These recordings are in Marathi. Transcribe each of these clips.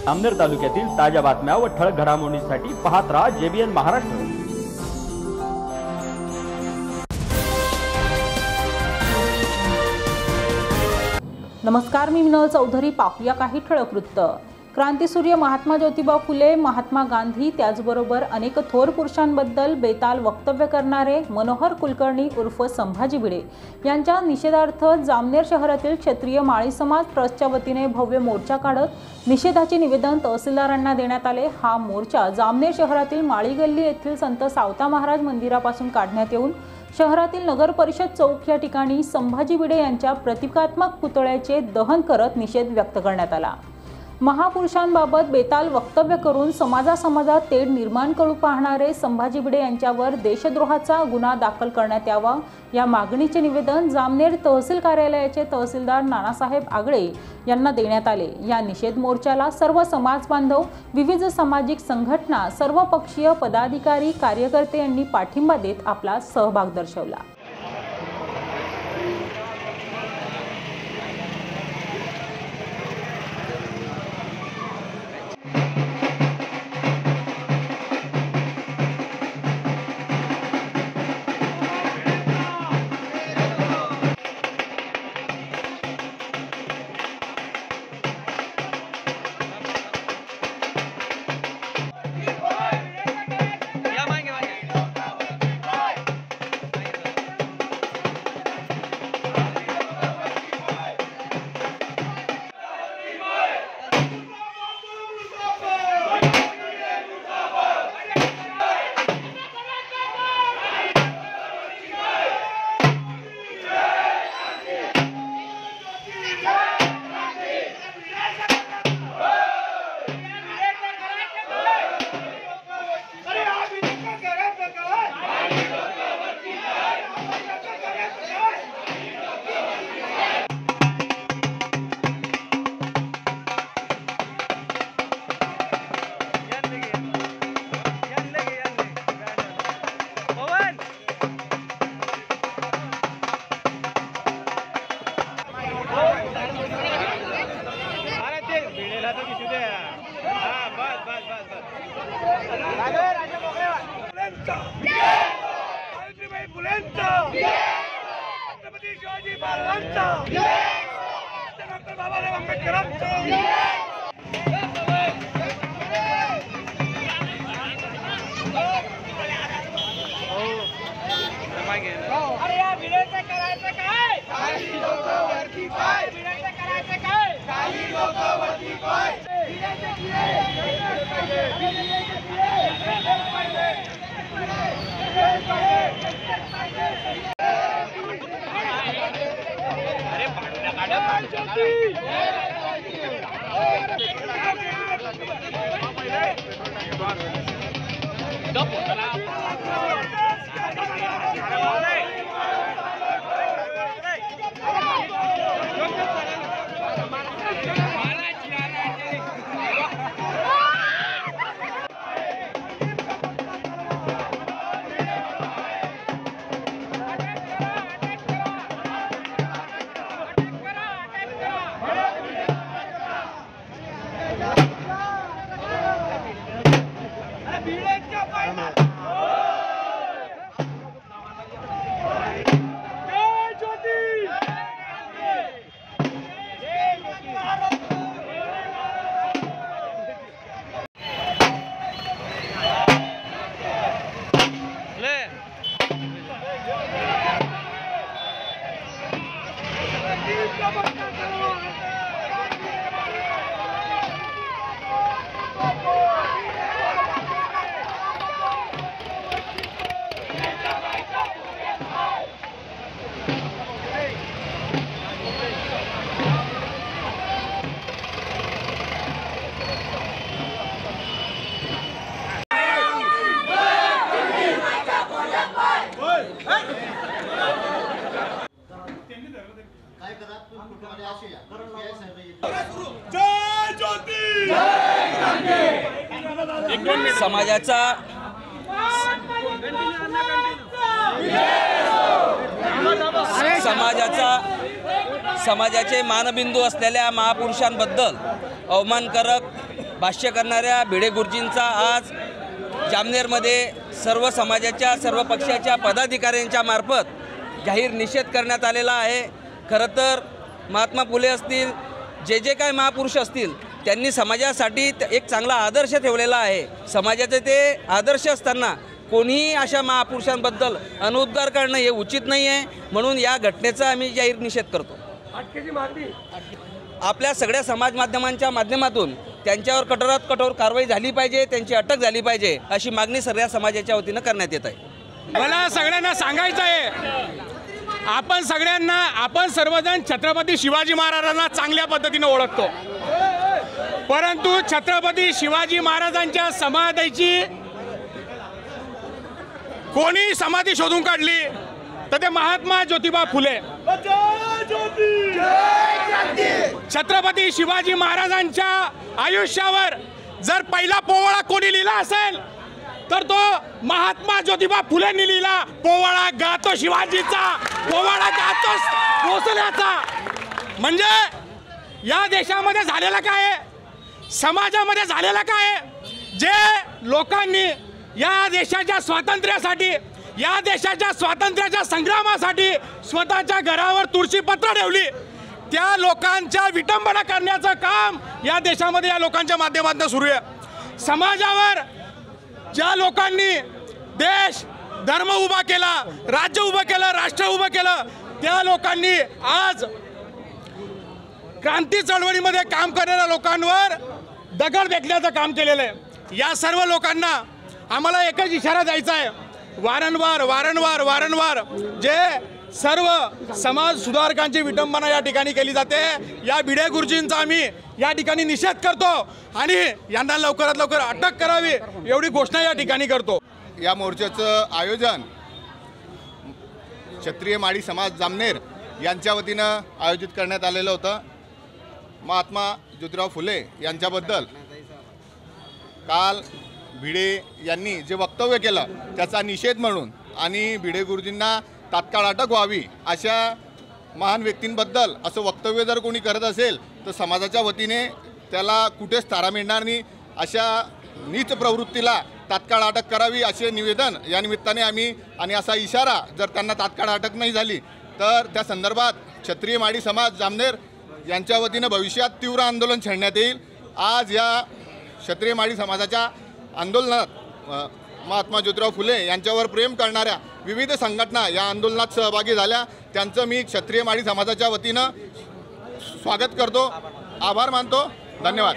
जामनेर तालुक्यातील ताज्या बातम्या व ठळक घडामोडींसाठी पाहत राहा JBN महाराष्ट्र। नमस्कार, मी मिनल चौधरी। पाहूया काही ठळक वृत्त। क्रांतीसूर्य महात्मा ज्योतिबा फुले, महात्मा गांधी त्याचबरोबर अनेक थोर पुरुषांबद्दल बेताल वक्तव्य करणारे मनोहर कुलकर्णी उर्फ संभाजी भिडे यांच्या निषेधार्थ जामनेर शहरातील क्षत्रिय माळी समाज ट्रस्टच्या वतीने भव्य मोर्चा काढत निषेधाचे निवेदन तहसीलदारांना देण्यात आले। हा मोर्चा जामनेर शहरातील माळी गल्ली येथील संत सावता महाराज मंदिरापासून काढण्यात येऊन शहरातील नगर परिषद चौक या ठिकाणी संभाजी भिडे यांच्या प्रतिकात्मक पुतळ्याचे दहन करत निषेध व्यक्त करण्यात आला। महापुरुषांबाबत बेताल वक्तव्य करून समाजात तेढ निर्माण करू पाहणारे संभाजी भिडे यांच्यावर देशद्रोहाचा गुन्हा दाखल करण्यात यावा या मागणीचे निवेदन जामनेर तहसील कार्यालयाचे तहसीलदार नानासाहेब आगळे यांना देण्यात आले। या निषेध मोर्चाला सर्व समाज बांधव, विविध सामाजिक संघटना, सर्व पक्षीय पदाधिकारी, कार्यकर्ते यांनी पाठिंबा देत आपला सहभाग दर्शवला। समाजाचे मानबिंदू असलेल्या महापुरुषांबद्दल अवमानकारक भाष्य करणाऱ्या भिडे गुरुजींचा आज जामनेरमध्ये सर्व समाजाच्या सर्व पक्षाच्या पदाधिकाऱ्यांच्या मार्फत जाहीर निषेध करण्यात आलेला आहे। खरं तर महात्मा फुले असतील, जे काही महापुरुष असतील, त्यांनी समाजासाठी एक चांगला आदर्श ठेवलेला आहे। समाजाचे ते आदर्श असताना कोणीही अशा महापुरुषांबद्दल अनुद्गार करणं हे उचित नाही आहे। म्हणून या घटनेचा आम्ही जाहीर निषेध करतो। आपल्या सगळ्या समाज माध्यमांच्या माध्यमातून त्यांच्यावर कठोरात कठोर कारवाई झाली पाहिजे, त्यांची अटक झाली पाहिजे, अशी मागणी सगळ्या समाजाच्या वतीनं करण्यात येत आहे। मला सगळ्यांना सांगायचं आहे, आपण सर्वजण छत्रपती शिवाजी महाराजांना चांगल्या पद्धतीने ओळखतो, परंतु छत्रपती शिवाजी महाराजांच्या समाधीची कोणी समाधी शोधून काढली तर ते महात्मा ज्योतिबा फुले। छत्रपती शिवाजी महाराजांच्या आयुष्यावर जर पहिला पोवाडा कोणी लिहिला असेल तर तो महात्मा ज्योतिबा फुलेंनी लिहिला। पोवाडा गातो शिवाजीचा, पोवाडा गातो भोसल्याचा। म्हणजे या देशामध्ये झालेलं काय आहे, समाजामध्ये झालेलं काय आहे, जे लोकांनी या देशाच्या स्वातंत्र्यासाठी, या देशाच्या स्वातंत्र्याच्या संग्रामासाठी स्वतःच्या घरावर तुळशीपत्र ठेवली, त्या लोकांच्या विटंबना करण्याचं काम या देशामध्ये या लोकांच्या माध्यमातून सुरू आहे। समाजावर ज्या लोकांनी देश धर्म उभा केला, राज्य उभं केलं, राष्ट्र उभं केलं, त्या लोकांनी आज क्रांती चळवळीमध्ये काम करणाऱ्या लोकांवर दगड फेकण्याचं काम केलेलं आहे। या सर्व लोकांना आम्हाला एकच इशारा द्यायचा आहे, वारंवार जे सर्व समाज सुधारकांची विटंबना या ठिकाणी केली जाते, या भिडे गुरुजींचा आम्ही या ठिकाणी निषेध करतो आणि यांना लवकरात लवकर अटक करावी एवढी घोषणा या ठिकाणी करतो। या मोर्चाचं आयोजन क्षत्रिय माळी समाज जामनेर यांच्या वतीनं आयोजित करण्यात आलेलं होतं। महात्मा ज्योतिराव फुले यांच्याबद्दल काल भिडे यांनी जे वक्तव्य केलं त्याचा निषेध म्हणून आणि भिडे गुरुजींना तात्काळ अटक व्हावी अशा महान व्यक्तींबद्दल असं वक्तव्य जर कोणी करत असेल तर समाजाच्या वतीने त्याला कुठेच थारा मिळणार नाही, अशा नीच प्रवृत्तीला तात्काळ अटक करावी असे निवेदन या निमित्ताने आम्ही, आणि असा इशारा जर त्यांना तात्काळ अटक नाही झाली तर त्या संदर्भात क्षत्रिय माळी समाज जामनेर यांच्या वतीनं भविष्यात तीव्र आंदोलन छेडण्यात येईल। आज या क्षत्रिय माळी समाजाच्या आंदोलनात महात्मा ज्योतिराव फुले यांच्यावर प्रेम करणाऱ्या विविध संघटना या आंदोलनात सहभागी झाल्या, त्यांचं मी क्षत्रिय माळी समाजाच्या वतीनं स्वागत करतो, आभार मानतो, धन्यवाद।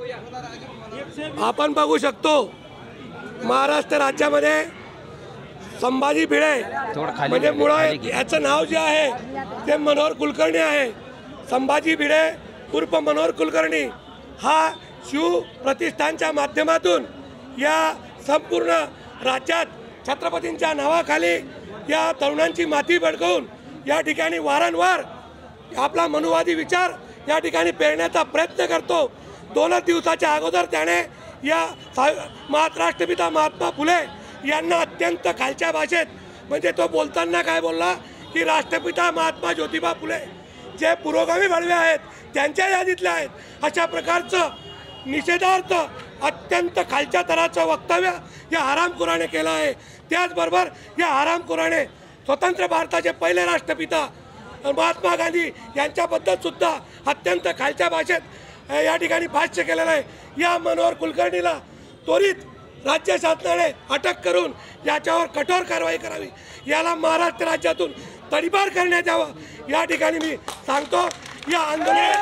आपण बघू शकतो महाराष्ट्र राज्यामध्ये संभाजी भिडे म्हणजे मुळात याचं नाव जे आहे ते मनोहर कुलकर्णी आहे। संभाजी भिडे उर्फ मनोहर कुलकर्णी हा शिव प्रतिष्ठानच्या माध्यमातून या संपूर्ण राज्यात छत्रपतींच्या नावाखाली या तरुणांची माती भडकवून या ठिकाणी वारंवार आपला मनुवादी विचार या ठिकाणी पेरण्याचा प्रयत्न करतो। 2 दिवसाच्या अगोदर त्याने या राष्ट्रपिता महात्मा फुले यांना अत्यंत खालच्या भाषेत, म्हणजे तो बोलताना काय बोलला की राष्ट्रपिता महात्मा ज्योतिबा फुले जे पुरोगामी बळवे आहेत त्यांच्या यादीतले आहेत, अशा प्रकारचं निषेधार्थ अत्यंत खालच्या तराचं वक्तव्य या हरामखोराने केलं आहे। त्याचबरोबर या हरामखोराने स्वतंत्र भारताचे पहिले राष्ट्रपिता महात्मा गांधी यांच्याबद्दल सुद्धा अत्यंत खालच्या भाषेत या ठिकाणी भाष्य केलेलं आहे। या मनोहर कुलकर्णीला त्वरित राज्य शासनाने अटक करून याच्यावर कठोर कारवाई करावी, याला महाराष्ट्र राज्यातून तडीपार करण्यात यावं या ठिकाणी मी सांगतो। या आंदोलनात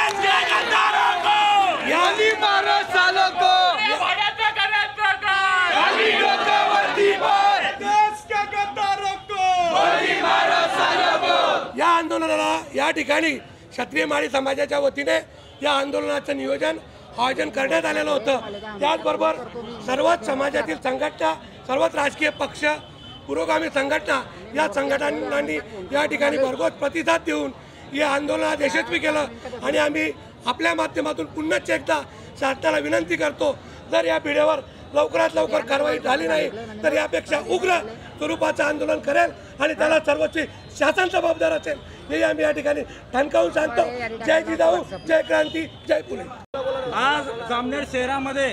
या आंदोलनाला या ठिकाणी क्षत्रिय माळी समाजाच्या वतीने या आंदोलनाचं आयोजन करण्यात आलेलं होतं। त्याचबरोबर सर्वच समाजातील संघटना, सर्वच राजकीय पक्ष, पुरोगामी संघटना या संघटनांनी या ठिकाणी भरघोस प्रतिसाद देऊन या आंदोलनात यशस्वी केलं आणि आम्ही आपल्या माध्यमातून पुन्हा एकदा शासनाला विनंती करतो, जर या भिडेवर लवकरात लवकर कारवाई झाली नाही तर यापेक्षा उग्र स्वरूपाचं आंदोलन करेल आणि त्याला सर्वोच्च शासन जबाबदार असेल हे आम्ही या ठिकाणी ठणकावून सांगतो। जय जिजाऊ, जय क्रांती, जय फुले। आज जामनेर शहरामध्ये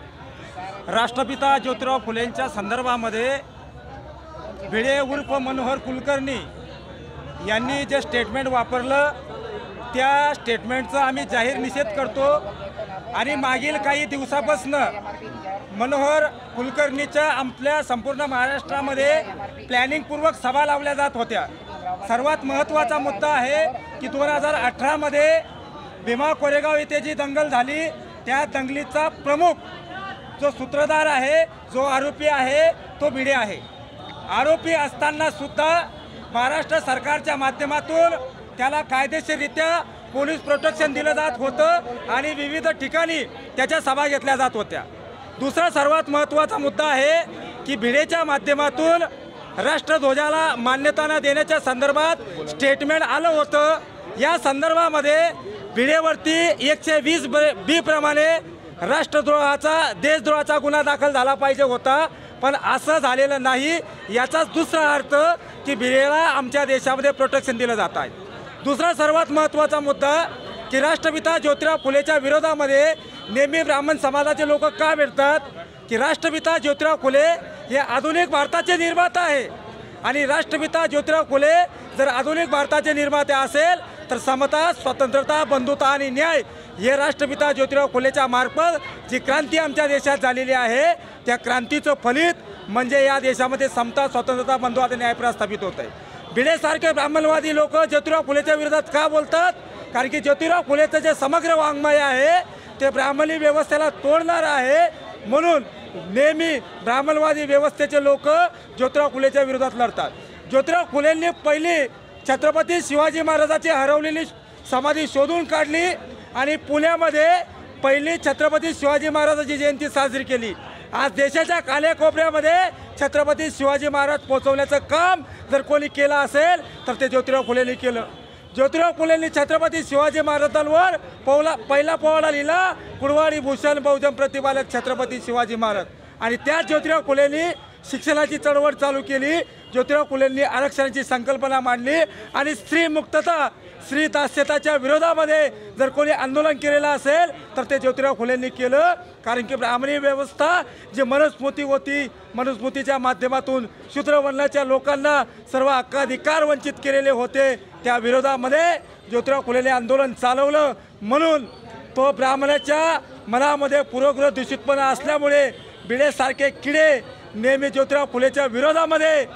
राष्ट्रपिता ज्योतिराव फुलेंच्या संदर्भामध्ये भिडे उर्फ मनोहर कुलकर्णी यांनी जे स्टेटमेंट वापरलं त्या स्टेटमेंटचा आम्ही जाहीर निषेध करतो आणि मागील काही दिवसापासून मनोहर कुलकर्णीच्या आपल्या संपूर्ण महाराष्ट्रामध्ये प्लॅनिंगपूर्वक सभा लावल्या जात होत्या। सर्वात महत्त्वाचा मुद्दा आहे की 2018मध्ये भीमा कोरेगाव येथे जी दंगल झाली त्या दंगलीचा प्रमुख जो सूत्रधार आहे, जो आरोपी आहे, तो भिडे आहे। आरोपी असताना सुद्धा महाराष्ट्र सरकारच्या माध्यमातून त्याला कायदेशीररित्या पोलीस प्रोटेक्शन दिलं जात होतं आणि विविध ठिकाणी त्याच्या सभा घेतल्या जात होत्या। दुसरा सर्वात महत्त्वाचा मुद्दा आहे की भिडेच्या माध्यमातून राष्ट्रध्वजाला मान्यता न देण्याच्या संदर्भात स्टेटमेंट आलं होतं। या संदर्भामध्ये भिडेवरती 120 बी प्रमाणे राष्ट्रद्रोहाचा देशद्रोहाचा गुन्हा दाखल झाला पाहिजे होता, पण असं झालेलं नाही। याचाच दुसरा अर्थ की भिडेला आमच्या देशामध्ये प्रोटेक्शन दिलं जात आहे। दुसरा सर्वात महत्त्वाचा मुद्दा की राष्ट्रपिता ज्योतिराव फुलेच्या विरोधामध्ये नेहमी ब्राह्मण समाजाचे लोक का भेटतात की राष्ट्रपिता ज्योतिराव फुले हे आधुनिक भारताचे निर्माता आहे आणि राष्ट्रपिता ज्योतिराव फुले जर आधुनिक भारताचे निर्माते असेल तर समता, स्वतंत्रता, बंधुता आणि न्याय हे राष्ट्रपिता ज्योतिराव फुलेच्या मार्फत जी क्रांती आमच्या देशात झालेली आहे त्या क्रांतीचं फलित म्हणजे या देशामध्ये समता, स्वतंत्रता, बंधुता आणि न्याय प्रस्थापित होत आहे। भिडेसारखे ब्राह्मणवादी लोक ज्योतिराव फुलेच्या विरोधात का बोलतात? कारण की ज्योतिराव फुलेचं जे समग्र वाङ्मय आहे ते ब्राह्मणी व्यवस्थेला तोडणार आहे, म्हणून नेहमी ब्राह्मणवादी व्यवस्थेचे लोक ज्योतिराव फुलेच्या विरोधात लढतात। ज्योतिराव फुलेंनी पहिली छत्रपती शिवाजी महाराजांची हरवलेली समाधी शोधून काढली आणि पुण्यामध्ये पहिली छत्रपती शिवाजी महाराजांची जयंती साजरी केली। आज देशाच्या कानाकोपऱ्यामध्ये छत्रपती शिवाजी महाराज पोहोचवण्याचं काम जर कोणी केलं असेल तर ते ज्योतिराव फुलेंनी केलं। ज्योतिराव फुलेंनी छत्रपती शिवाजी महाराजांवर पहिला पोवाडा लिहिला, कुडवाडी भूषण बहुजन प्रतिपालक छत्रपती शिवाजी महाराज, आणि त्याच ज्योतिराव फुलेंनी शिक्षणाची चळवळ चालू केली। ज्योतिराव फुलेंनी आरक्षणाची संकल्पना मांडली आणि स्त्री मुक्तता, स्त्री दास्यताच्या विरोधामध्ये जर कोणी आंदोलन केलेलं असेल तर ते ज्योतिराव फुलेंनी केलं। कारण की ब्राह्मणी व्यवस्था जी मनुस्मृती होती, मनुस्मृतीच्या माध्यमातून शूद्रवर्णाच्या लोकांना सर्व हक्काधिकार वंचित केलेले होते, त्या विरोधामध्ये ज्योतिराव फुलेंनी आंदोलन चालवलं। म्हणून तो ब्राह्मणाच्या मनामध्ये पूर्वग्रह दूषितपणा असल्यामुळे भिडेसारखे किडे नेहमी ज्योतिराव फुलेच्या विरोधामध्ये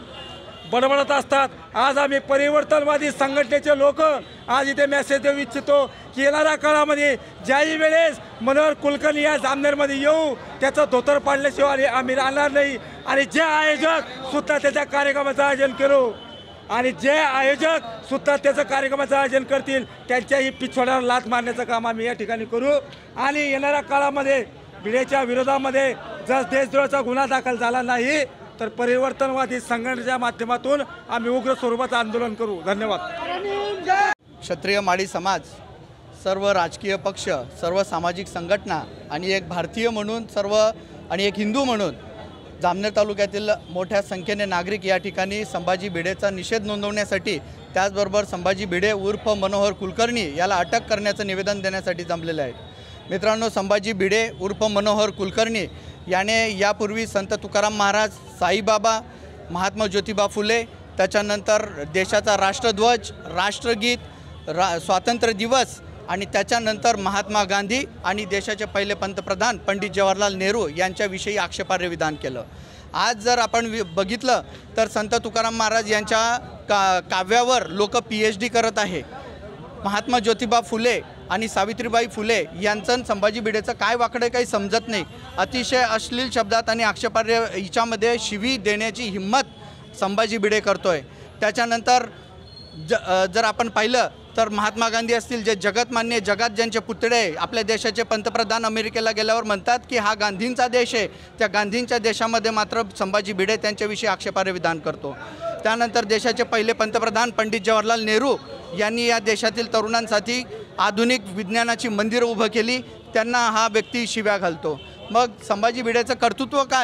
बडबडत असतात। आज आम्ही परिवर्तनवादी संघटनेचे लोक आज इथे मेसेज देऊ इच्छितो की येणाऱ्या काळामध्ये ज्याही वेळेस मनोहर कुलकर्णी या जामनेरमध्ये येऊ त्याचं धोतर पाडल्याशिवाय आम्ही राहणार नाही आणि जे आयोजक सुद्धा त्याच्या कार्यक्रमाचं आयोजन करू आणि जे आयोजक सुद्धा त्याचं कार्यक्रमाचं आयोजन करतील त्यांच्याही पिछवाड्यावर लाथ मारण्याचं काम आम्ही या ठिकाणी करू। आणि येणाऱ्या काळामध्ये भिडेच्या विरोधामध्ये जर देशद्रोहाचा गुन्हा दाखल झाला नाही तर परिवर्तनवादी संघटनेच्या माध्यमातून आम्ही उग्र स्वरूपाचं आंदोलन करू। धन्यवाद। क्षत्रिय माळी समाज, सर्व राजकीय पक्ष, सर्व सामाजिक संघटना आणि एक भारतीय म्हणून सर्व आणि एक हिंदू म्हणून जामनेर तालुक्यातील मोठ्या संख्येने नागरिक या ठिकाणी संभाजी भिडेचा निषेध नोंदवण्यासाठी, त्याचबरोबर संभाजी भिडे उर्फ मनोहर कुलकर्णी याला अटक करण्याचं निवेदन देण्यासाठी जमलेले आहेत। मित्रांनो, संभाजी भिडे उर्फ मनोहर कुलकर्णी याने यापूर्वी संत तुकाराम महाराज, साईबाबा, महात्मा ज्योतिबा फुले, त्याच्यानंतर देशाचा राष्ट्रध्वज, राष्ट्रगीत, स्वातंत्र्य दिवस आणि त्याच्यानंतर महात्मा गांधी आणि देशाचे पहिले पंतप्रधान पंडित जवाहरलाल नेहरू यांच्याविषयी आक्षेपार्ह विधान केलं। आज जर आपण बघितलं तर संत तुकाराम महाराज यांच्या काव्यावर लोक PhD करत आहे। महात्मा ज्योतिबा फुले आणि सावित्रीबाई फुले यांचं संभाजी भिडेचं काय वाकडं काही समजत नाही। अतिशय अश्लील शब्दात आणि आक्षेपार्ह हिच्यामध्ये शिवी देण्याची हिंमत संभाजी भिडे करतोय। त्याच्यानंतर जर आपण पाहिलं तर महात्मा गांधी असतील, जे जगतमान्य, जगात ज्यांचे पुतळे आपल्या देशाचे पंतप्रधान अमेरिकेला गेल्यावर म्हणतात की हा गांधींचा देश आहे, त्या गांधींच्या देशामध्ये मात्र संभाजी भिडे त्यांच्याविषयी आक्षेपार्ह विधान करतो। त्यानंतर देशाचे पहिले पंतप्रधान पंडित जवाहरलाल नेहरू यांनी या देशातील तरुणांसाठी आधुनिक विज्ञानाची मंदिरं उभं केली, त्यांना हा व्यक्ती शिव्या घालतो। मग संभाजी भिडेचं कर्तृत्व काय?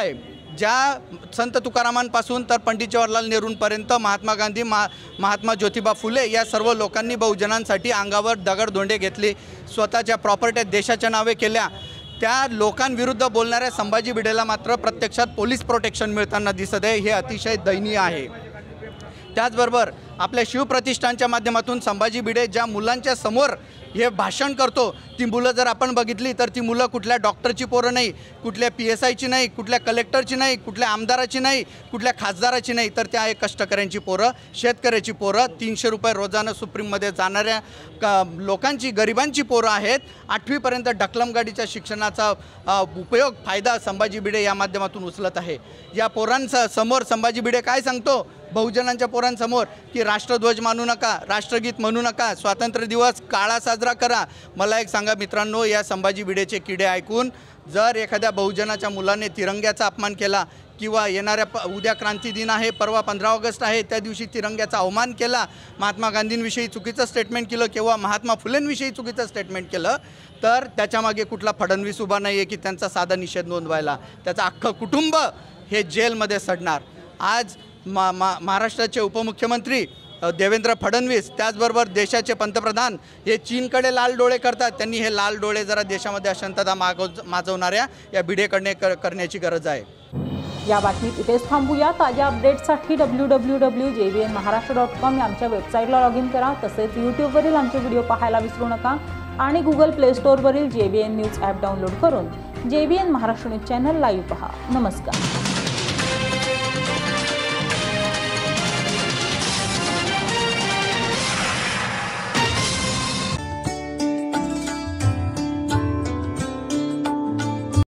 ज्या संत तुकारामांपासून तर पंडित जवाहरलाल नेहरूंपर्यंत महात्मा गांधी महात्मा ज्योतिबा फुले या सर्व लोकांनी बहुजनांसाठी अंगावर दगडधोंडे घेतले, स्वतःच्या प्रॉपर्ट्या देशाच्या नावे केल्या, त्या लोकांविरुद्ध बोलणाऱ्या संभाजी भिडेला मात्र प्रत्यक्षात पोलीस प्रोटेक्शन मिळताना दिसत आहे। हे अतिशय दयनीय आहे। त्याचबरोबर आपल्या शिवप्रतिष्ठानच्या माध्यमातून संभाजी भिडे ज्या मुलांच्या समोर हे भाषण करतो, ती मुलं जर आपण बघितली तर ती मुलं कुठल्या डॉक्टरची पोरं नाही, कुठल्या PSIची नाही, कुठल्या कलेक्टरची नाही, कुठल्या आमदाराची नाही, कुठल्या खासदाराची नाही, तर त्या एक कष्टकऱ्यांची पोरं, शेतकऱ्याची पोरं, 300 रुपये रोजानं सुप्रीममध्ये जाणाऱ्या लोकांची, गरिबांची पोरं आहेत। 8वीपर्यंत ढकलम गाडीच्या शिक्षणाचा उपयोग फायदा संभाजी भिडे या माध्यमातून उचलत आहे। या पोरांचा समोर संभाजी भिडे काय सांगतो बहुजनांच्या पोरांसमोर की राष्ट्रध्वज मानू नका, राष्ट्रगीत म्हणू नका, स्वातंत्र्य दिवस काळा साजरा करा। मला एक सांगा मित्रांनो, या संभाजी भिडेचे किडे ऐकून जर एखाद्या बहुजनाच्या मुलाने तिरंग्याचा अपमान केला किंवा येणाऱ्या उद्या क्रांती दिन आहे, परवा 15 ऑगस्ट आहे, त्या दिवशी तिरंग्याचा अवमान केला, महात्मा गांधींविषयी चुकीचं स्टेटमेंट केलं किंवा महात्मा फुलेंविषयी चुकीचं स्टेटमेंट केलं, तर त्याच्यामागे कुठला फडणवीस उभा नाही आहे की त्यांचा साधा निषेध नोंदवायला, त्याचं अख्खं कुटुंब हे जेलमध्ये सडणार। आज महाराष्ट्राचे उपमुख्यमंत्री देवेंद्र फडणवीस, त्याचबरोबर देशाचे पंतप्रधान हे चीनकडे लाल डोळे करतात। त्यांनी हे लाल डोळे जरा देशामध्ये अशांतता माजवणाऱ्या या भिडेकडे करण्याची गरज आहे। या बातमीत इथेच थांबूया। ताज्या अपडेट्ससाठी www.jbnmaharashtra.com या आमच्या वेबसाईटला लॉग इन करा। तसेच यूट्यूबवरील आमचे व्हिडिओ पाहायला विसरू नका आणि गुगल प्ले स्टोअरवरील JBN न्यूज ॲप डाउनलोड करून JBN Maharashtra news channel live पहा। नमस्कार।